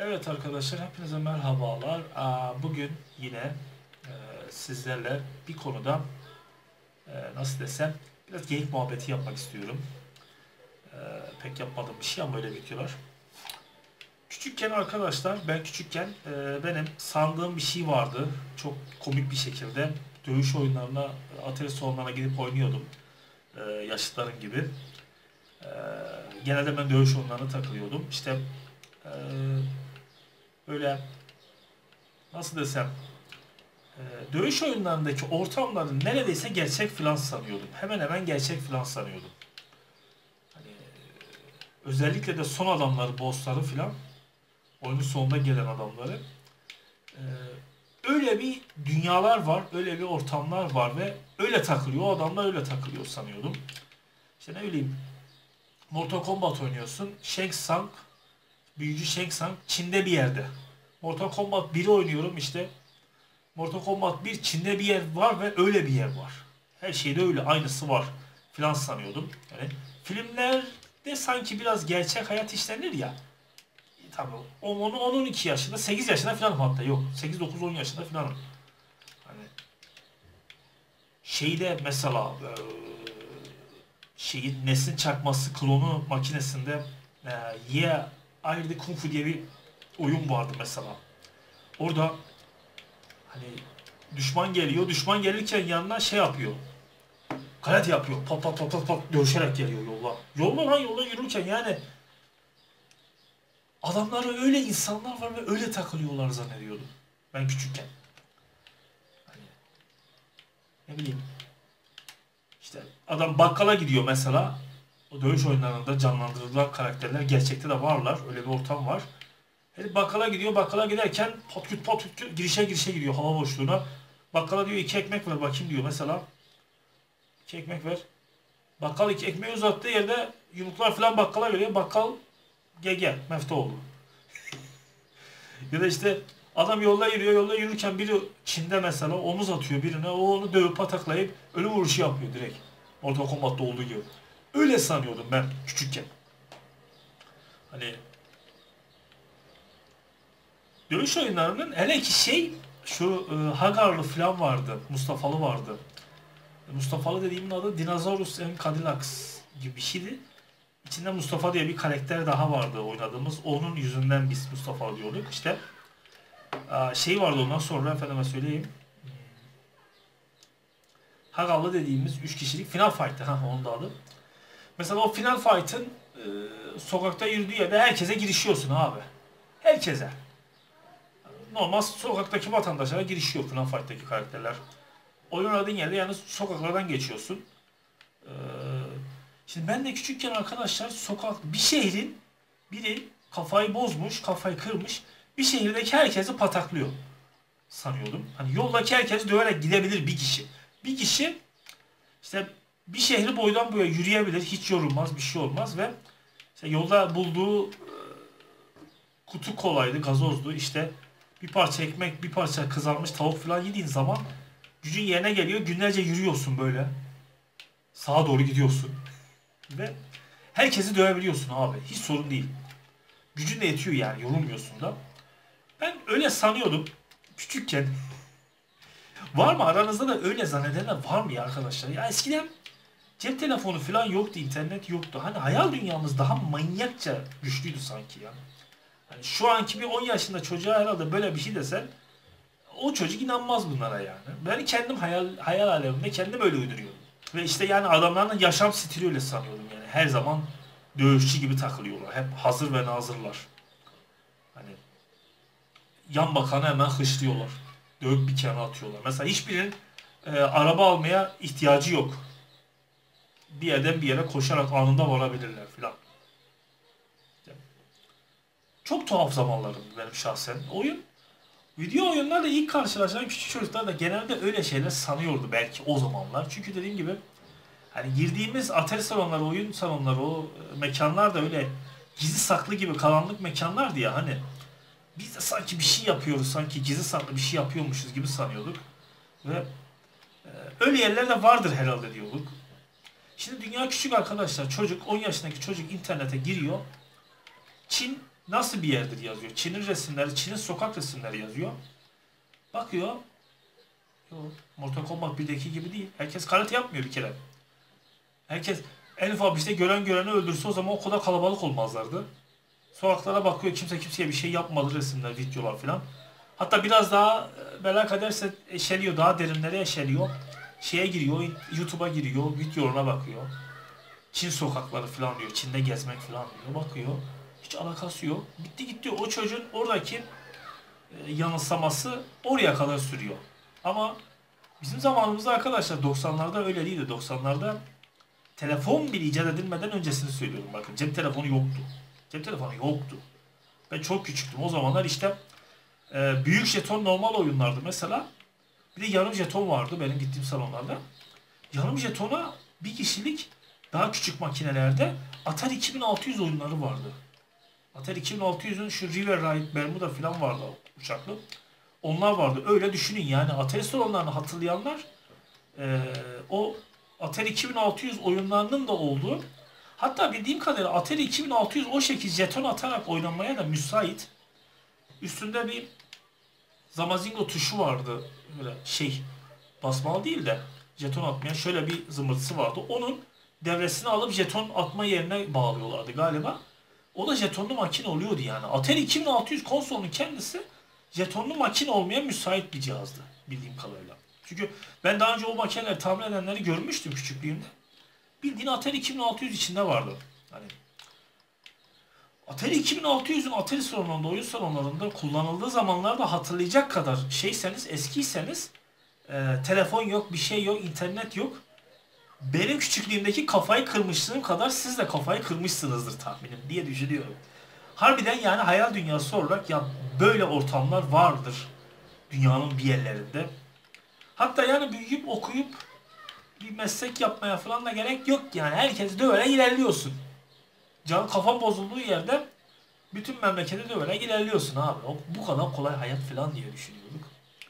Evet arkadaşlar, hepinize merhabalar. Bugün yine sizlerle bir konuda nasıl desem biraz geyik muhabbeti yapmak istiyorum. Pek yapmadığım bir şey ama öyle bitiyorlar. Küçükken arkadaşlar, ben küçükken benim sandığım bir şey vardı. Çok komik bir şekilde dövüş oyunlarına, atari salonlarına gidip oynuyordum. Yaşlılarım gibi. E, Genelde ben dövüş oyunlarına takılıyordum. İşte e, böyle nasıl desem dövüş oyunlarındaki ortamları neredeyse gerçek filan sanıyordum. Hemen hemen gerçek filan sanıyordum. Hani özellikle de son adamları, bossları filan, oyunun sonunda gelen adamları. e, Öyle bir dünyalar var, öyle bir ortamlar var ve öyle takılıyor. O adamlar öyle takılıyor sanıyordum. İşte ne bileyim, Mortal Kombat oynuyorsun. Shang Tsung, büyücü Shang Tsung Çin'de bir yerde. Mortal Kombat 1'i oynuyorum işte. Mortal Kombat 1 Çin'de bir yer var ve öyle bir yer var. Her şeyde öyle aynısı var filan sanıyordum. Yani filmlerde sanki biraz gerçek hayat işlenir ya. Tabii 10-12 yaşında, 8 yaşında filan, hatta yok. 8-9-10 yaşında filan. Hani şeyde mesela şeyin Nesin çakması klonu makinesinde Ye Ayrı Kung Fu diye bir oyun vardı mesela. Orada hani düşman geliyor. Düşman gelirken yanına şey yapıyor. Karate yapıyor. Pat pat pat pat pat dövüşerek geliyor yolla. Yolla lan, yolla yürürken yani adamlara öyle insanlar var ve öyle takılıyorlar zannediyordum. Ben küçükken. Hani ne bileyim, işte adam bakkala gidiyor mesela. O dövüş oyunlarında canlandırılan karakterler gerçekte de varlar. Öyle bir ortam var. Herif bakkala gidiyor. Bakkala giderken pat küt girişe giriyor hava boşluğuna. Bakkala diyor, iki ekmek ver bakayım diyor mesela. İki ekmek ver. Bakkal iki ekmeği uzattığı yerde yumruklar falan bakkala veriyor. Bakkal GG mefta oldu. Ya da işte adam yolda yürüyor. Yolda yürürken biri Çin'de mesela omuz atıyor birine. O onu dövüp pataklayıp ölüm vuruşu yapıyor direkt. Mortal Kombat'ta olduğu gibi. Öyle sanıyordum ben küçükken. Hani dövüş oyunlarının hele ki şu Hagarlı falan vardı. Mustafa'lı vardı. Mustafa'lı dediğimin adı Dinosaurus and Cadillacs gibi bir şeydi. İçinde Mustafa diye bir karakter daha vardı oynadığımız. Onun yüzünden biz Mustafa diyorduk. İşte şey vardı ondan sonra, efendime söyleyeyim. Hagallı dediğimiz 3 kişilik Final Fight'tı. Onun da adı. Mesela o Final Fight'ın sokakta yürüdüğü yerde herkese girişiyorsun abi. Herkese. Normal sokaktaki vatandaşlara girişiyor Final Fight'taki karakterler. Oyun oynadığın yerde yani sokaklardan geçiyorsun. Ee, Şimdi ben de küçükken arkadaşlar bir şehrin biri kafayı bozmuş, kafayı kırmış. Bir şehirdeki herkesi pataklıyor sanıyordum. Hani yoldaki herkesi döverek gidebilir bir kişi. Bir kişi işte bir şehri boydan boya yürüyebilir, hiç yorulmaz, bir şey olmaz ve işte yolda bulduğu kutu kolaydı, gazozdu. İşte bir parça ekmek, bir parça kızarmış tavuk falan yediğin zaman gücün yerine geliyor. Günlerce yürüyorsun böyle. Sağa doğru gidiyorsun. Ve herkesi dövebiliyorsun abi. Hiç sorun değil. Gücün de yetiyor yani. Yorulmuyorsun da. Ben öyle sanıyordum. Küçükken. Var mı aranızda da öyle zannedenler var mı ya arkadaşlar? Ya eskiden cep telefonu falan yoktu. İnternet yoktu. Hani hayal dünyamız daha manyakça güçlüydü sanki ya. Hani şu anki bir 10 yaşında çocuğa herhalde böyle bir şey desen o çocuk inanmaz bunlara yani. Ben kendim hayal alemimde kendim öyle uyduruyorum. Ve işte yani adamların yaşam stili öyle sanıyordum yani. Her zaman dövüşçü gibi takılıyorlar. Hep hazır ve nazırlar. Hani yan bakanı hemen hışlıyorlar. Dövüp bir kenara atıyorlar. Mesela hiçbirinin araba almaya ihtiyacı yok. Bir yerden bir yere koşarak anında varabilirler filan. Çok tuhaf zamanlarımdı benim şahsen. Video oyunlarla ilk karşılaşan küçük çocuklar da genelde öyle şeyler sanıyordu belki o zamanlar. Çünkü dediğim gibi hani girdiğimiz atari salonları, oyun salonları, o mekanlar da öyle gizli saklı gibi karanlık mekanlardı ya hani. Biz de sanki bir şey yapıyoruz, sanki gizli saklı bir şey yapıyormuşuz gibi sanıyorduk. Ve öyle yerler de vardır herhalde diyorduk. Şimdi dünya küçük arkadaşlar. 10 yaşındaki çocuk internete giriyor. Çin nasıl bir yerdir yazıyor. Çin'in resimleri, Çin'in sokak resimleri yazıyor. Bakıyor. Yok, Mortal Kombat 1'deki gibi değil. Herkes karate yapmıyor bir kere. Herkes en ufak işte gören göreni öldürse o zaman o kadar kalabalık olmazlardı. Sokaklara bakıyor, kimse kimseye bir şey yapmadı, resimler, videolar filan. Hatta biraz daha merak ederse eşeliyor, daha derinlere eşeliyor. Şeye giriyor, YouTube'a giriyor, videolarına bakıyor. Çin sokakları falan diyor, Çin'de gezmek falan diyor, bakıyor. Hiç alakası yok. Bitti gitti, o çocuğun oradaki yanılsaması oraya kadar sürüyor. Ama bizim zamanımızda arkadaşlar 90'larda öyle değildi. 90'larda telefon bile icat edilmeden öncesini söylüyorum. Bakın cep telefonu yoktu. Cep telefonu yoktu. Ben çok küçüktüm. O zamanlar işte büyük jeton normal oyunlardı mesela. Bir de yarım jeton vardı benim gittiğim salonlarda. Yarım jetona bir kişilik daha küçük makinelerde Atari 2600 oyunları vardı. Atari 2600'ün şu River Ride, Bermuda falan vardı uçaklı. Onlar vardı. Öyle düşünün yani Atari salonlarını hatırlayanlar o Atari 2600 oyunlarının da olduğu, hatta bildiğim kadarıyla Atari 2600 o şekilde jeton atarak oynanmaya da müsait. Üstünde bir Zamazingo tuşu vardı. Böyle basmalı değil de jeton atmaya şöyle bir zımbırtısı vardı. Onun devresini alıp jeton atma yerine bağlıyorlardı galiba. O da jetonlu makine oluyordu yani. Atari 2600 konsolunun kendisi jetonlu makine olmaya müsait bir cihazdı bildiğim kadarıyla. Çünkü ben daha önce o makineleri tamir edenleri görmüştüm küçüklüğümde. Bildiğin Atari 2600 içinde vardı. Hani Atari 2600'ün Atari salonlarında, oyun salonlarında kullanıldığı zamanlarda hatırlayacak kadar eskiyseniz telefon yok, bir şey yok, internet yok. Benim küçüklüğümdeki kafayı kırmışlığım kadar siz de kafayı kırmışsınızdır tahminim diye düşünüyorum. Harbiden yani hayal dünyası olarak ya böyle ortamlar vardır dünyanın bir yerlerinde. Hatta yani büyüyüp okuyup bir meslek yapmaya falan da gerek yok yani. Herkes dövere ilerliyorsun. Can kafan bozulduğu yerde bütün memleketi dövere ilerliyorsun abi. Bu kadar kolay hayat falan diye düşünüyorduk.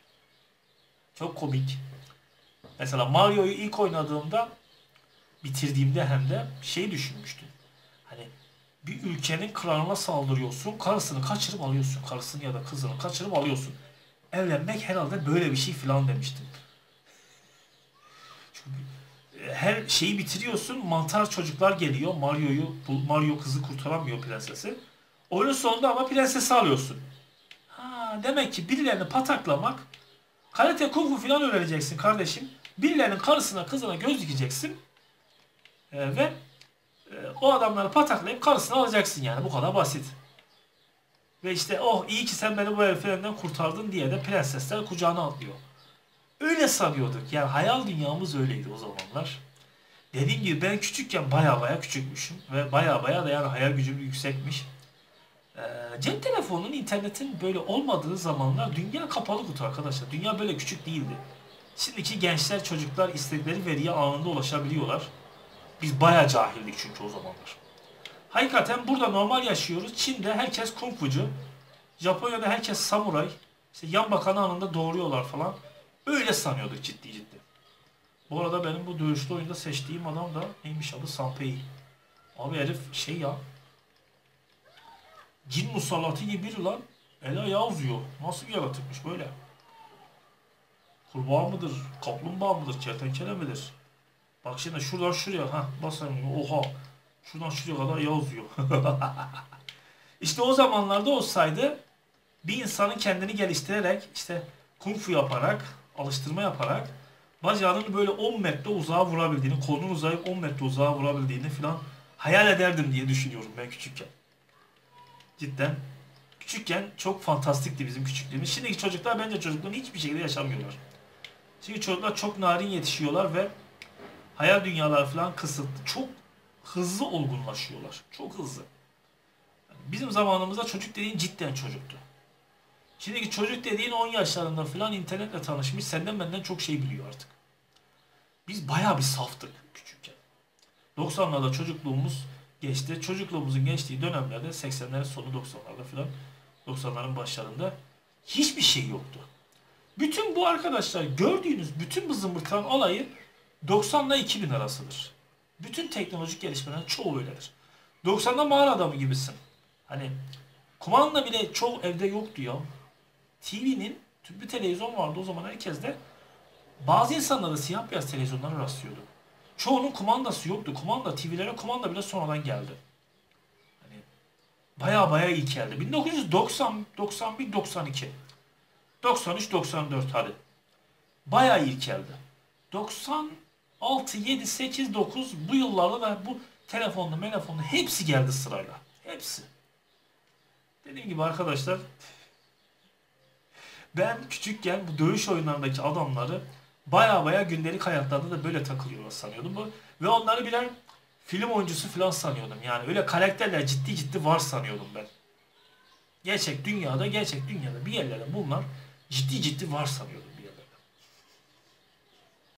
Çok komik. Mesela Mario'yu ilk oynadığımda, bitirdiğimde hem de düşünmüştüm. Hani bir ülkenin kralına saldırıyorsun, karısını kaçırıp alıyorsun. Karısını ya da kızını kaçırıp alıyorsun. Evlenmek herhalde böyle bir şey falan demiştim. Çünkü her şeyi bitiriyorsun, mantar çocuklar geliyor. Mario kızı kurtaramıyor, prensesi. Oyunun sonunda ama prensesi alıyorsun. Ha, demek ki birilerini pataklamak, karate kung fu falan öğreneceksin kardeşim. Birilerinin karısına kızına göz dikeceksin. Ve o adamları pataklayıp karısını alacaksın yani. Bu kadar basit. Ve işte oh iyi ki sen beni bu heriflerinden kurtardın diye de prensesler kucağına atlıyor. Öyle sanıyorduk. Yani hayal dünyamız öyleydi o zamanlar. Dediğim gibi ben küçükken baya küçükmüşüm. Ve baya da yani hayal gücüm yüksekmiş. Cep telefonunun, internetin böyle olmadığı zamanlar dünya kapalı kutu arkadaşlar. Dünya böyle küçük değildi. Şimdiki gençler, çocuklar istedikleri veriye anında ulaşabiliyorlar. Biz baya cahildik çünkü o zamanlar. Hakikaten burada normal yaşıyoruz. Çin'de herkes kung fucu. Japonya'da herkes samuray. İşte yan bakanı anında doğuruyorlar falan. Öyle sanıyorduk ciddi. Bu arada benim bu dövüşlü oyunda seçtiğim adam da neymiş adı? Sanpei. Abi herif ya. Cin musallatı gibi biri lan. El ayağı uzuyor. Nasıl bir yaratıkmış böyle? Kurbağa mıdır? Kaplumbağa mıdır? Kertenkele midir? Bak şimdi şuradan şuraya. Basayım. Oha. Şuradan şuraya kadar ayağı uzuyor. İşte o zamanlarda olsaydı bir insanın kendini geliştirerek işte kung fu yaparak, alıştırma yaparak bacağının böyle 10 metre uzağa vurabildiğini, kolunun uzayıp 10 metre uzağa vurabildiğini falan hayal ederdim diye düşünüyorum ben küçükken. Cidden küçükken çok fantastikti bizim küçüklüğümüz. Şimdiki çocuklar bence çocukluğunu hiçbir şekilde yaşamıyorlar. Çünkü çocuklar çok narin yetişiyorlar ve hayal dünyalar falan kısıtlı. Çok hızlı olgunlaşıyorlar. Çok hızlı. Yani bizim zamanımızda çocuk dediğin cidden çocuktu. Şimdiki çocuk dediğin 10 yaşlarında falan internetle tanışmış, senden benden çok şey biliyor artık. Biz bayağı bir saftık küçükken. 90'larda çocukluğumuz geçti. Çocukluğumuzun geçtiği dönemlerde 80'lerin sonu 90'larda falan 90'ların başlarında hiçbir şey yoktu. Bütün bu arkadaşlar gördüğünüz bütün bu zımbırtıların olayı 90 ile 2000 arasıdır. Bütün teknolojik gelişmelerin çoğu öyledir. 90'da mağara adamı gibisin. Hani Kumanda bile çoğu evde yoktu ya. TV'nin, tüplü televizyon vardı o zaman herkeste. Bazı insanlar da siyah beyaz televizyonlara rastlıyordu. Çoğunun kumandası yoktu. Kumanda, TV'lere kumanda bile sonradan geldi. Hani baya ilkeldi. 1990, 91, 92, 93, 94 hadi. Baya ilkeldi. 96, 7, 8, 9 bu yıllarda da bu telefonlu hepsi geldi sırayla. Hepsi. Dediğim gibi arkadaşlar, ben küçükken bu dövüş oyunlarındaki adamları baya gündelik hayatlarda da böyle takılıyorlar sanıyordum. Ve onları birer film oyuncusu falan sanıyordum. Yani öyle karakterler ciddi var sanıyordum ben. Gerçek dünyada bir yerlerde bunlar ciddi var sanıyordum.